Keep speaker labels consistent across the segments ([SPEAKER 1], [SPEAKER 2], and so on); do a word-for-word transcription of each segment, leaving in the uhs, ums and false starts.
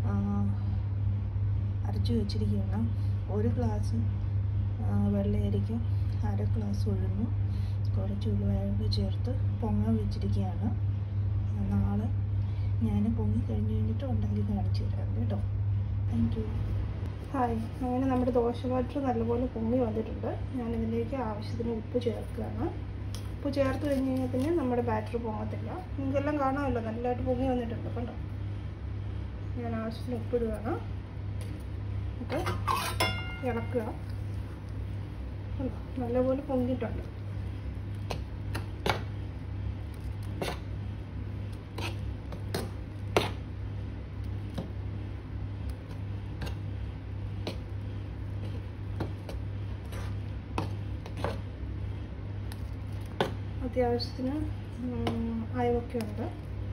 [SPEAKER 1] അരച്ചു വെച്ചിരിക്കുകയാണ്. ഒരു ഗ്ലാസ് വെള്ളയരിക്കും അര ഗ്ലാസ് ഉഴുന്നും കുറച്ച് ഉലുവയൊക്കെ ചേർത്ത് പൊങ്ങാൻ വെച്ചിരിക്കുകയാണ്. നാളെ ഞാൻ പൊങ്ങി കഴിഞ്ഞ് കഴിഞ്ഞിട്ട് ഉണ്ടാക്കി കാണിച്ചു തരാം കേട്ടോ. Thank you. ഹായ്, അങ്ങനെ നമ്മുടെ ദോശ ബാറ്റർ നല്ലപോലെ പൊങ്ങി വന്നിട്ടുണ്ട്. ഞാനിതിലേക്ക് ആവശ്യത്തിന് ഉപ്പ് ചേർക്കുകയാണ്. ഉപ്പ് ചേർത്ത് കഴിഞ്ഞ് കഴിഞ്ഞാൽ പിന്നെ നമ്മുടെ ബാറ്റർ പൊങ്ങത്തില്ല. നിങ്ങൾക്കെല്ലാം കാണാമല്ലോ, നല്ലതായിട്ട് പൊങ്ങി വന്നിട്ടുണ്ട് കണ്ടോ. ഞാൻ ആവശ്യത്തിന് ഉപ്പിടുകയാണ്. എന്നിട്ട് ഇളക്കുക. നല്ലപോലെ പൊങ്ങിയിട്ടുണ്ട്. അത്യാവശ്യത്തിന് അയവൊക്കെ ഉണ്ട്.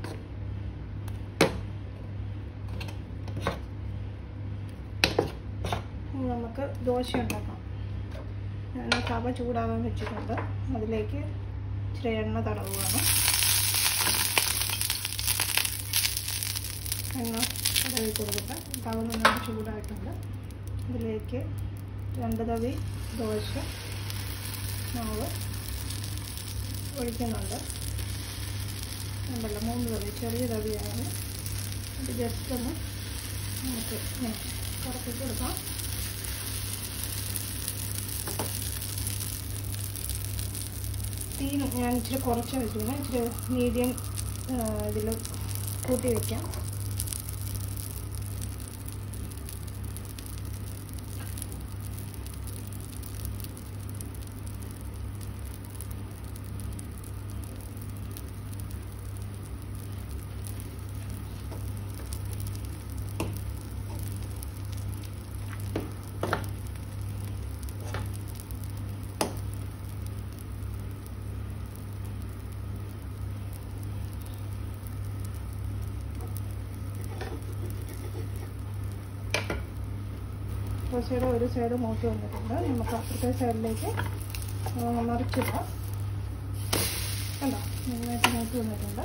[SPEAKER 1] നമുക്ക് ദോശ ഉണ്ടാക്കാം. ഞാൻ തവ ചൂടാകാൻ വെച്ചിട്ടുണ്ട്. അതിലേക്ക് ഇച്ചിരി എണ്ണ തടവുകയാണ്. എണ്ണ തടവി കൊടുത്തിട്ട് തവ നന്നായിട്ട് ചൂടായിട്ടുണ്ട്. ഇതിലേക്ക് രണ്ട് തവി ദോശ മാവ് ഒഴിക്കുന്നുണ്ട്. ഉണ്ടല്ലോ, മൂന്ന് തവി, ചെറിയ തവിയാണ്. അത് ജസ്റ്റ് ഒന്ന് നമുക്ക് കറക്കി കൊടുക്കാം. തീ ഞാൻ ഇച്ചിരി കുറച്ച് വെച്ചിരുന്നു. ഇച്ചിരി മീഡിയം ഇതിൽ കൂട്ടി വയ്ക്കാം. ദോശയുടെ ഒരു സൈഡ് മൂത്ത് വന്നിട്ടുണ്ട്. നമുക്ക് അപ്പുറത്തെ സൈഡിലേക്ക് മറിച്ചിടാം. കണ്ടോ, നന്നായിട്ട് മൂത്ത് വന്നിട്ടുണ്ട്.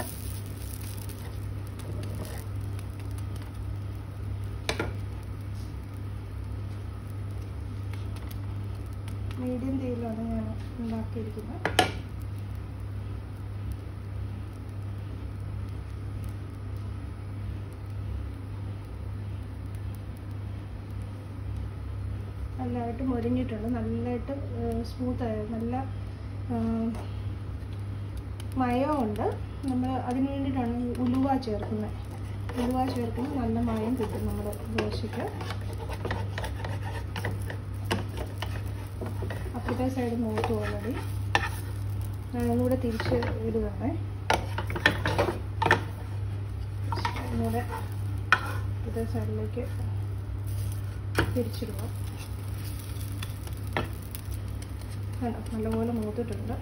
[SPEAKER 1] മീഡിയം തീയിലാണ് ഞാൻ ഉണ്ടാക്കിയിരിക്കുന്നത്. നല്ലതായിട്ട് മൊരിഞ്ഞിട്ടുണ്ട്. നല്ലതായിട്ട് സ്മൂത്തായി, നല്ല മയമുണ്ട്. നമ്മൾ അതിന് വേണ്ടിയിട്ടാണ് ഈ ഉലുവ ചേർക്കുന്നത്. ഉലുവ ചേർക്കുമ്പോൾ നല്ല മയം കിട്ടും നമ്മുടെ ദോശയ്ക്ക്. അപ്പുറത്തെ സൈഡ് മൂത്ത് ഓൾറെഡി. ഞാൻ ഒന്നുകൂടെ തിരിച്ച് ഇടുകയാണ്. ഒന്നുകൂടെ അപ്പുറത്തെ സൈഡിലേക്ക് തിരിച്ചിടുക. നല്ലപോലെ മൂത്തിട്ടുണ്ട്.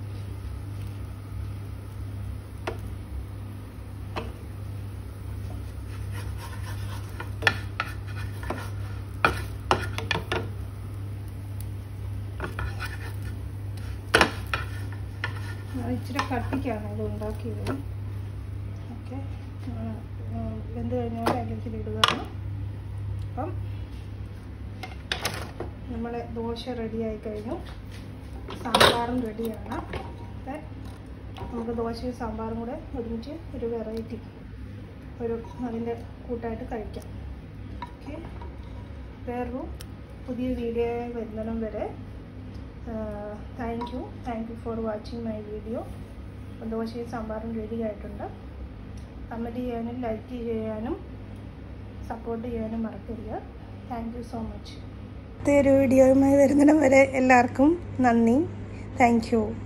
[SPEAKER 1] ഇച്ചിരി കട്ടിക്കാണ് ഇത് ഉണ്ടാക്കിയത്. ഓക്കെ, വെന്ത് കഴിഞ്ഞാൽ അതിലേക്ക് ഇടുകയാണ്. അപ്പം നമ്മളെ ദോശ റെഡിയായി കഴിഞ്ഞു. സാമ്പാറും റെഡിയാണ്. നമുക്ക് ദോശയും സാമ്പാറും കൂടെ ഒരുമിച്ച് ഒരു വെറൈറ്റി ഒരു അതിൻ്റെ കൂട്ടായിട്ട് കഴിക്കാം. ഓക്കെ, വേറൊരു പുതിയ വീഡിയോ വരുന്നതും വരെ thank you thank you for watching my video. ദോശയും സാമ്പാറും റെഡി ആയിട്ടുണ്ട്. കമൻറ്റ് ചെയ്യാനും ലൈക്ക് ചെയ്യാനും സപ്പോർട്ട് ചെയ്യാനും മറക്കരുത്. Thank you so much. അടുത്തൊരു വീഡിയോയുമായി വരുന്നതിനും വരെ എല്ലാവർക്കും നന്ദി. Thank U.